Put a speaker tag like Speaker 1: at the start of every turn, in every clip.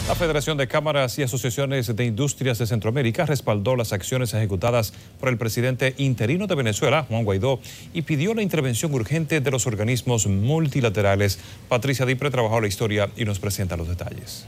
Speaker 1: La Federación de Cámaras y Asociaciones de Industrias de Centroamérica respaldó las acciones ejecutadas por el presidente interino de Venezuela, Juan Guaidó, y pidió la intervención urgente de los organismos multilaterales. Patricia Dipre trabajó la historia y nos presenta los detalles.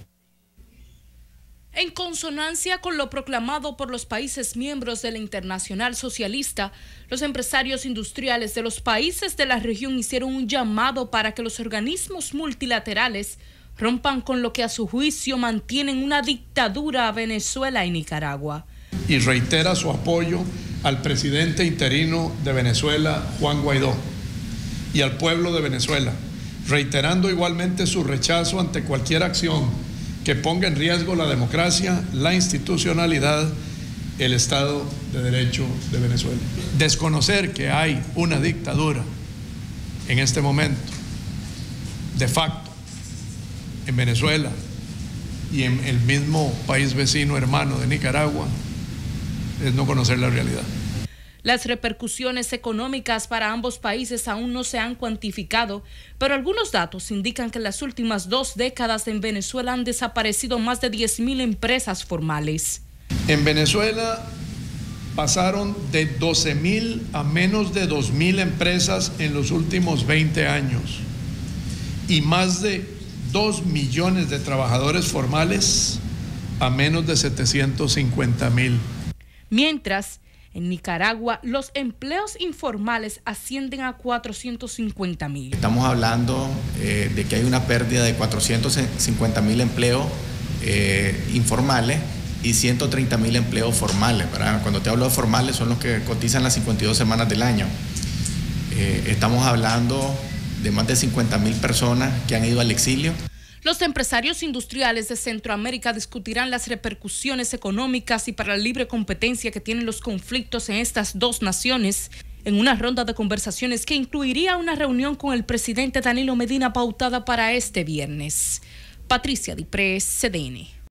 Speaker 2: En consonancia con lo proclamado por los países miembros de la Internacional Socialista, los empresarios industriales de los países de la región hicieron un llamado para que los organismos multilaterales rompan con lo que a su juicio mantienen una dictadura a Venezuela y Nicaragua.
Speaker 3: Y reitera su apoyo al presidente interino de Venezuela, Juan Guaidó, y al pueblo de Venezuela, reiterando igualmente su rechazo ante cualquier acción que ponga en riesgo la democracia, la institucionalidad, el Estado de Derecho de Venezuela. Desconocer que hay una dictadura en este momento, de facto, en Venezuela y en el mismo país vecino hermano de Nicaragua, es no conocer la realidad.
Speaker 2: Las repercusiones económicas para ambos países aún no se han cuantificado, pero algunos datos indican que en las últimas 2 décadas en Venezuela han desaparecido más de 10.000 empresas formales.
Speaker 3: En Venezuela pasaron de 12.000 a menos de 2.000 empresas en los últimos 20 años y más de 2 millones de trabajadores formales a menos de 750.000.
Speaker 2: Mientras, en Nicaragua, los empleos informales ascienden a 450.000.
Speaker 4: Estamos hablando de que hay una pérdida de 450.000 empleos informales y 130.000 empleos formales, ¿verdad? Cuando te hablo de formales son los que cotizan las 52 semanas del año. Estamos hablando de más de 50.000 personas que han ido al exilio.
Speaker 2: Los empresarios industriales de Centroamérica discutirán las repercusiones económicas y para la libre competencia que tienen los conflictos en estas dos naciones en una ronda de conversaciones que incluiría una reunión con el presidente Danilo Medina pautada para este viernes. Patricia Dipre, CDN.